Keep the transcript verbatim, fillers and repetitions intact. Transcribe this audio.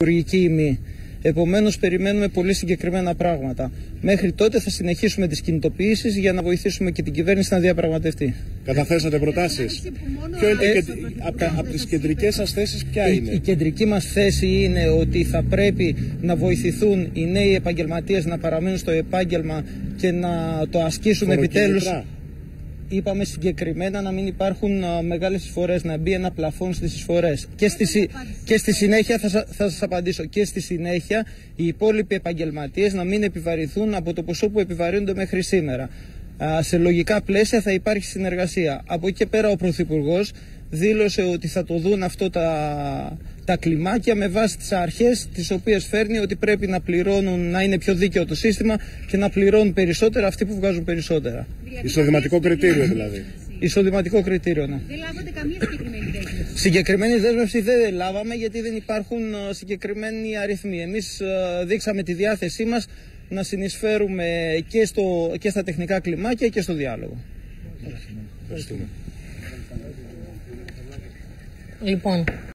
Υπουργική ή μη. Επομένως, περιμένουμε πολύ συγκεκριμένα πράγματα. Μέχρι τότε θα συνεχίσουμε τις κινητοποιήσεις για να βοηθήσουμε και την κυβέρνηση να διαπραγματευτεί. Καταθέσατε προτάσεις. Ποιο είναι ε, το, από, από τις κεντρικές σας θέσεις, ποια η, είναι? Η κεντρική μας θέση είναι ότι θα πρέπει να βοηθηθούν οι νέοι επαγγελματίες να παραμείνουν στο επάγγελμα και να το ασκήσουν επιτέλους. Είπαμε συγκεκριμένα να μην υπάρχουν α, μεγάλες εισφορές, να μπει ένα πλαφόν στις εισφορές. Και στη, και στη συνέχεια, θα, θα σας απαντήσω, και στη συνέχεια οι υπόλοιποι επαγγελματίες να μην επιβαρυνθούν από το ποσό που επιβαρύνονται μέχρι σήμερα. Α, σε λογικά πλαίσια θα υπάρχει συνεργασία. Από εκεί και πέρα ο Πρωθυπουργός δήλωσε ότι θα το δουν αυτό τα, τα κλιμάκια με βάση τις αρχές τις οποίες φέρνει, ότι πρέπει να πληρώνουν, να είναι πιο δίκαιο το σύστημα και να πληρώνουν περισσότερα αυτοί που βγάζουν περισσότερα. Εισοδηματικό κριτήριο δηλαδή. Εισοδηματικό κριτήριο, ναι. Δεν λάβατε καμία συγκεκριμένη δέσμευση? Συγκεκριμένη δέσμευση δεν λάβαμε, γιατί δεν υπάρχουν συγκεκριμένοι αριθμοί. Εμείς δείξαμε τη διάθεσή μας να συνεισφέρουμε και, στο, και στα τεχνικά κλιμάκια και στο διάλογο. Ευχαριστούμε. Λοιπόν.